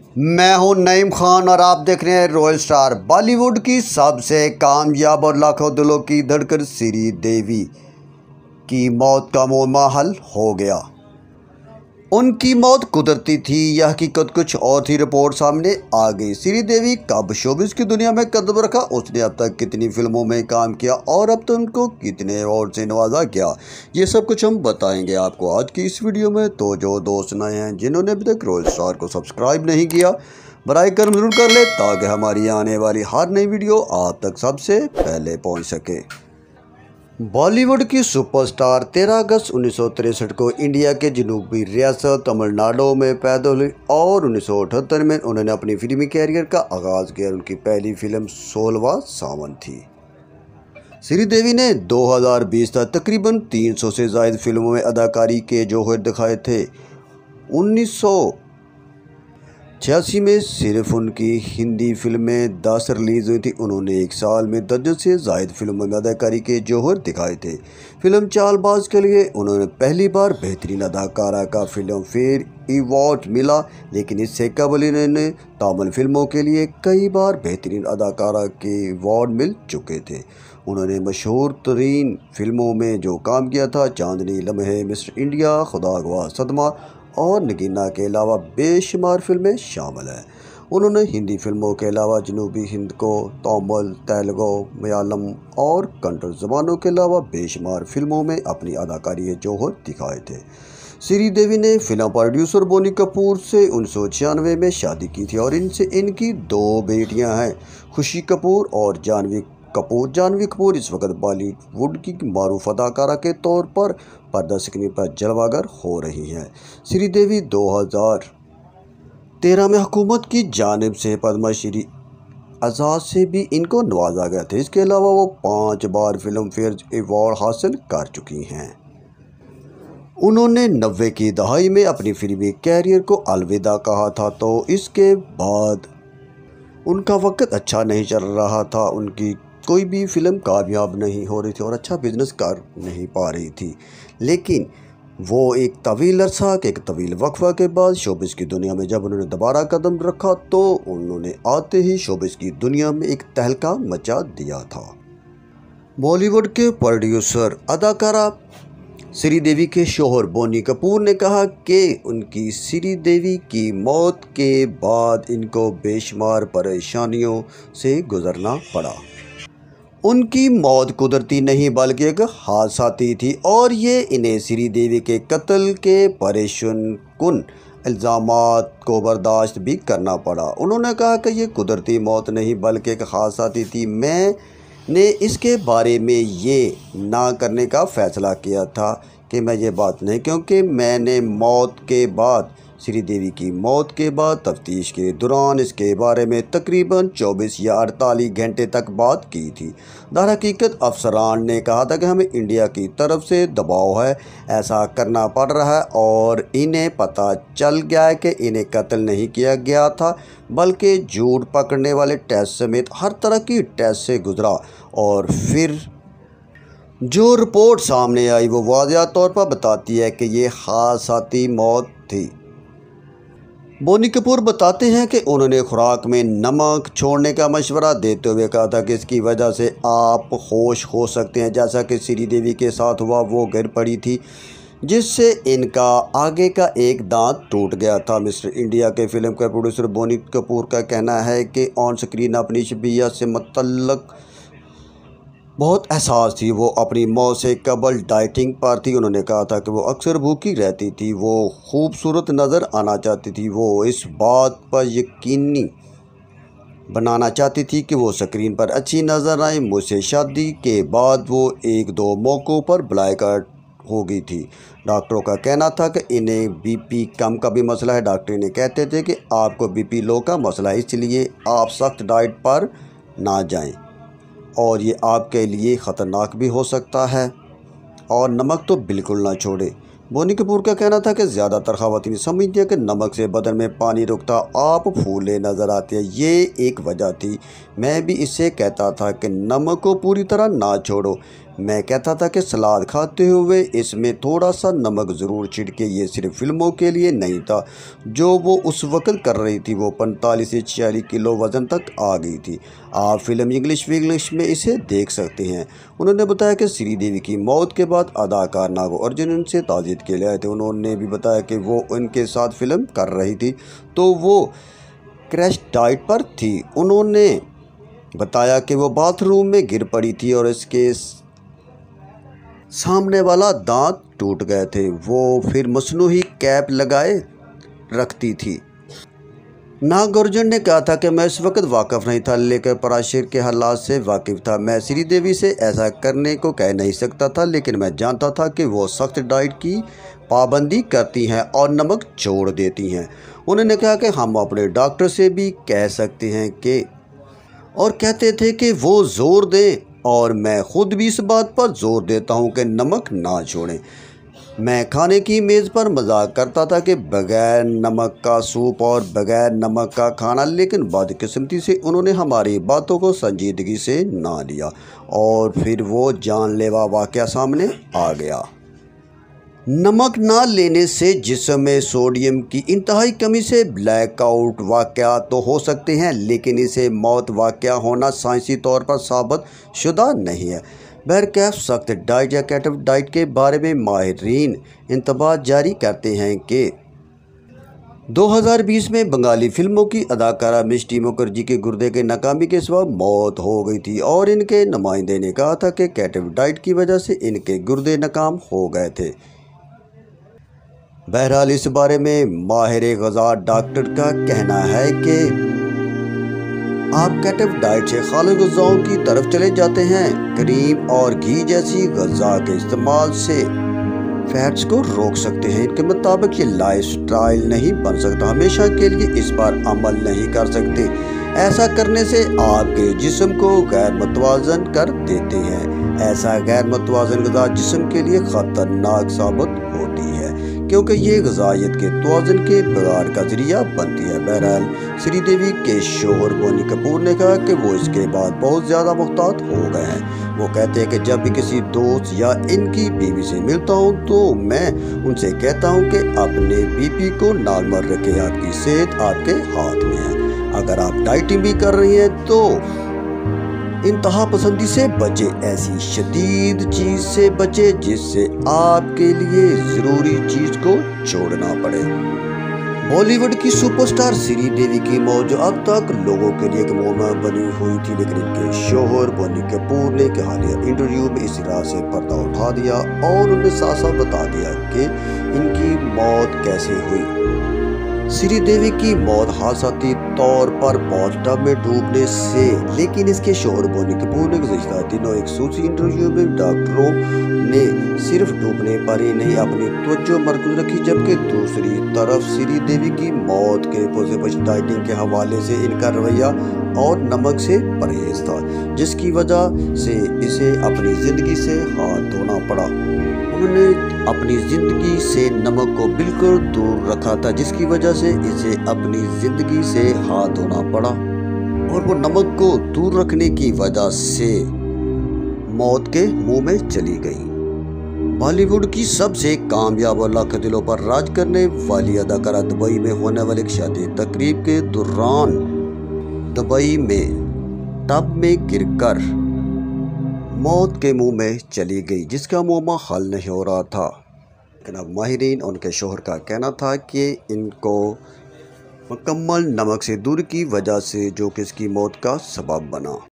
मैं हूं नईम खान और आप देख रहे हैं रॉयल स्टार। बॉलीवुड की सबसे कामयाब और लाखों दिलों की धड़कन श्रीदेवी की मौत का माहौल हो गया। उनकी मौत कुदरती थी या हकीकत कुछ और थी, रिपोर्ट सामने आ गई। श्रीदेवी कब शोबिस की दुनिया में कदम रखा, उसने अब तक कितनी फिल्मों में काम किया और अब तक उनको कितने अवार्ड से नवाजा गया, ये सब कुछ हम बताएंगे आपको आज की इस वीडियो में। तो जो दोस्त नए हैं जिन्होंने अभी तक रॉयल स्टार को सब्सक्राइब नहीं किया, बराए करम जरूर कर ले ताकि हमारी आने वाली हर नई वीडियो आप तक सबसे पहले पहुँच सके। बॉलीवुड की सुपरस्टार 13 अगस्त 1963 को इंडिया के जनूबी रियासत तमिलनाडु में पैदा हुई और 1978 में उन्होंने अपनी फिल्मी कैरियर का आगाज़ किया। उनकी पहली फिल्म 16वां सावन थी। श्रीदेवी ने 2020 तक तकरीबन 300 से ज़ायद फिल्मों में अदाकारी के जौहर दिखाए थे। 1986 में सिर्फ उनकी हिंदी फिल्में 10 रिलीज़ हुई थी। उन्होंने एक साल में दर्जन से ज़ायद फिल्मों में अदाकारी के जौहर दिखाए थे। फिल्म चालबाज के लिए उन्होंने पहली बार बेहतरीन अदाकारा का फिल्म फेयर अवार्ड मिला, लेकिन इससे कबल इन्होंने तमिल फिल्मों के लिए कई बार बेहतरीन अदाकारा के अवार्ड मिल चुके थे। उन्होंने मशहूर तरीन फिल्मों में जो काम किया था, चांदनी लम्हे, मिस्टर इंडिया, खुदा गवाह, सदमा और नगीना के अलावा बेशुमार फिल्में शामिल हैं। उन्होंने हिंदी फिल्मों के अलावा जनूबी हिंद को, तमिल, तेलुगु, मलयालम और कन्नड़ ज़बानों के अलावा बेशुमार फिल्मों में अपनी अदाकारी जौहर दिखाए थे। श्रीदेवी ने फिल्म प्रोड्यूसर बोनी कपूर से 1996 में शादी की थी और इनसे इनकी 2 बेटियां हैं, खुशी कपूर और जानवी कपूर। जानवी कपूर इस वक्त बॉलीवुड की मारूफ अदाकारा के तौर पर पर्दा स्क्रीन पर जलवागर हो रही हैं। श्रीदेवी 2013 में हुकूमत की जानिब से पद्मश्री एजाज़ से भी इनको नवाजा गया था। इसके अलावा वो 5 बार फिल्म फेयर अवार्ड हासिल कर चुकी हैं। उन्होंने 90 की दहाई में अपनी फिल्मी कैरियर को अलविदा कहा था, तो इसके बाद उनका वक्त अच्छा नहीं चल रहा था। उनकी कोई भी फिल्म कामयाब नहीं हो रही थी और अच्छा बिजनेस कर नहीं पा रही थी, लेकिन वो एक तवील अरसा के एक तवील वक्फा के बाद शोबिस की दुनिया में जब उन्होंने दोबारा कदम रखा तो उन्होंने आते ही शोबिस की दुनिया में एक तहलका मचा दिया था। बॉलीवुड के प्रोड्यूसर अदाकारा श्रीदेवी के शौहर बोनी कपूर ने कहा कि उनकी श्रीदेवी की मौत के बाद इनको बेशुमार परेशानियों से गुजरना पड़ा। उनकी मौत कुदरती नहीं बल्कि एक हादसाती थी और ये इन्हें श्रीदेवी के कत्ल के परेशानकुन इल्ज़ामात को बर्दाश्त भी करना पड़ा। उन्होंने कहा कि ये कुदरती मौत नहीं बल्कि एक हादसाती थी। मैंने इसके बारे में ये ना करने का फ़ैसला किया था कि मैं ये बात नहीं, क्योंकि मैंने मौत के बाद श्रीदेवी की मौत के बाद तफ्तीश के दौरान इसके बारे में तकरीबन 24 या 48 घंटे तक बात की थी। दरहकीकत अफसरान ने कहा था कि हमें इंडिया की तरफ से दबाव है, ऐसा करना पड़ रहा है और इन्हें पता चल गया है कि इन्हें कत्ल नहीं किया गया था बल्कि झूठ पकड़ने वाले टेस्ट समेत हर तरह की टेस्ट से गुजरा और फिर जो रिपोर्ट सामने आई वो वाज़िया तौर पर बताती है कि ये हादसाती मौत थी। बोनी कपूर बताते हैं कि उन्होंने खुराक में नमक छोड़ने का मशवरा देते हुए कहा था कि इसकी वजह से आप होश हो सकते हैं, जैसा कि श्रीदेवी के साथ हुआ। वो गिर पड़ी थी जिससे इनका आगे का एक दांत टूट गया था। मिस्टर इंडिया के फिल्म के प्रोड्यूसर बोनी कपूर का कहना है कि ऑन स्क्रीन अपनी शबीयत से मुतल्लक बहुत एहसास थी। वो अपनी मौत से कबल डाइटिंग पर थी। उन्होंने कहा था कि वो अक्सर भूखी रहती थी, वो खूबसूरत नज़र आना चाहती थी, वो इस बात पर यकीनी बनाना चाहती थी कि वो स्क्रीन पर अच्छी नज़र आए। मुझसे शादी के बाद वो 1-2 मौक़ों पर ब्लैकआउट हो गई थी। डॉक्टरों का कहना था कि इन्हें बीपी कम का भी मसला है। डॉक्टर इन्हें कहते थे कि आपको बीपी लो का मसला है, इसलिए आप सख्त डाइट पर ना जाएं और ये आपके लिए ख़तरनाक भी हो सकता है, और नमक तो बिल्कुल ना छोड़े। बोनी कपूर का कहना था कि ज़्यादातर ख़वातीन समझती हैं कि नमक से बदन में पानी रुकता, आप फूले नज़र आते हैं, ये एक वजह थी। मैं भी इससे कहता था कि नमक को पूरी तरह ना छोड़ो। मैं कहता था कि सलाद खाते हुए इसमें थोड़ा सा नमक ज़रूर छिड़के। ये सिर्फ फिल्मों के लिए नहीं था जो वो उस वक्त कर रही थी। वो 45 से 46 किलो वज़न तक आ गई थी। आप फिल्म इंग्लिश में इसे देख सकते हैं। उन्होंने बताया कि श्रीदेवी की मौत के बाद अदाकार नागो अर्जुन उनसे ताज़ियत के लिए आए थे। उन्होंने भी बताया कि वो उनके साथ फिल्म कर रही थी तो वो क्रैश डाइट पर थी। उन्होंने बताया कि वो बाथरूम में गिर पड़ी थी और इसके सामने वाला दांत टूट गए थे। वो फिर मसनूही कैप लगाए रखती थी। नागार्जुन ने कहा था कि मैं इस वक्त वाकिफ़ नहीं था, लेकिन पराशर के हालात से वाकिफ़ था। मैं श्रीदेवी से ऐसा करने को कह नहीं सकता था, लेकिन मैं जानता था कि वो सख्त डाइट की पाबंदी करती हैं और नमक छोड़ देती हैं। उन्होंने कहा कि हम अपने डॉक्टर से भी कह सकते हैं कि और कहते थे कि वो ज़ोर दें, और मैं ख़ुद भी इस बात पर ज़ोर देता हूँ कि नमक ना छोड़ें। मैं खाने की मेज़ पर मजाक करता था कि बग़ैर नमक का सूप और बग़ैर नमक का खाना, लेकिन बदकिस्मती से उन्होंने हमारी बातों को संजीदगी से ना लिया और फिर वो जानलेवा वाक़या सामने आ गया। नमक ना लेने से जिस्म में सोडियम की इंतहाई कमी से ब्लैकआउट वाक़या तो हो सकते हैं, लेकिन इसे मौत वाक़या होना साइंसी तौर पर साबित शुदा नहीं है। बहरकैफ सख्त डाइट या केटो डाइट के बारे में माहिरीन इंतबाह जारी करते हैं कि 2020 में बंगाली फिल्मों की अदाकारा मिष्टी मुखर्जी के गुर्दे के नाकामी के सबब मौत हो गई थी और इनके नुमाइंदे ने कहा था कि केटो डाइट की वजह से इनके गुर्दे नाकाम हो गए थे। बहरहाल इस बारे में माहिर ग़िज़ा डॉक्टर का कहना है कि आप केटो डाइट से खालिद ग़िज़ाओं की तरफ चले जाते हैं। क्रीम और घी जैसी ग़िज़ा के इस्तेमाल से फैट्स को रोक सकते हैं। इनके मुताबिक ये लाइफस्टाइल नहीं बन सकता, हमेशा के लिए इस पर अमल नहीं कर सकते। ऐसा करने से आपके जिस्म को गैर मुतवाज़न कर देते हैं। ऐसा गैर मुतवाज़न ग़िज़ा जिस्म के लिए ख़तरनाक साबित होती है, क्योंकि ये ग़िज़ाइयत के तवाज़ुन के बिगाड़ का ज़रिया बनती है। बहरहाल श्रीदेवी के शोहर बोनी कपूर ने कहा कि वो इसके बाद बहुत ज़्यादा मुहतात हो गए हैं। वो कहते हैं कि जब भी किसी दोस्त या इनकी बीवी से मिलता हूँ तो मैं उनसे कहता हूँ कि अपने बीपी को नॉर्मल रखें, आपकी सेहत आपके हाथ में है। अगर आप डाइटिंग भी कर रही हैं तो इंतहा पसंदी से बचे, ऐसी शदीद चीज़ से बचे जिससे आपके लिए ज़रूरी चीज़ को छोड़ना पड़े। बॉलीवुड की सुपरस्टार श्रीदेवी की मौत जो अब तक लोगों के लिए एक मुअम्मा बनी हुई थी, लेकिन इनके शोहर बोनी कपूर ने एक हालिया इंटरव्यू में इस राह से पर्दा उठा दिया और उन्हें साफ साफ बता दिया कि इनकी मौत कैसे हुई। श्रीदेवी की मौत हादसाती तौर पर बाथटब में डूबने से, लेकिन इसके शोहर बोनी कपूर ने गुज़श्ता दिनों एक सूची इंटरव्यू में डॉक्टरों ने सिर्फ डूबने पर ही नहीं अपनी तवज्जो मरकूज रखी, जबकि दूसरी तरफ श्रीदेवी की मौत के पॉजिटिव डाइटिंग के हवाले से इनका रवैया और नमक से परहेज था, जिसकी वजह से इसे अपनी ज़िंदगी से हाथ धोना पड़ा। उन्होंने अपनी ज़िंदगी से नमक को बिल्कुल दूर रखा था, जिसकी वजह से इसे अपनी ज़िंदगी से हाथ धोना पड़ा और वो नमक को दूर रखने की वजह से मौत के मुंह में चली गई। बॉलीवुड की सबसे कामयाब और लाखों दिलों पर राज करने वाली अदाकारा दुबई में होने वाली एक शादी तकरीब के दौरान दुबई में टब में गिरकर मौत के मुंह में चली गई, जिसका मुआमा हल नहीं हो रहा था। लेकिन अब माहिरीन उनके शोहर का कहना था कि इनको मुकम्मल नमक से दूर की वजह से जो कि इसकी मौत का सबब बना।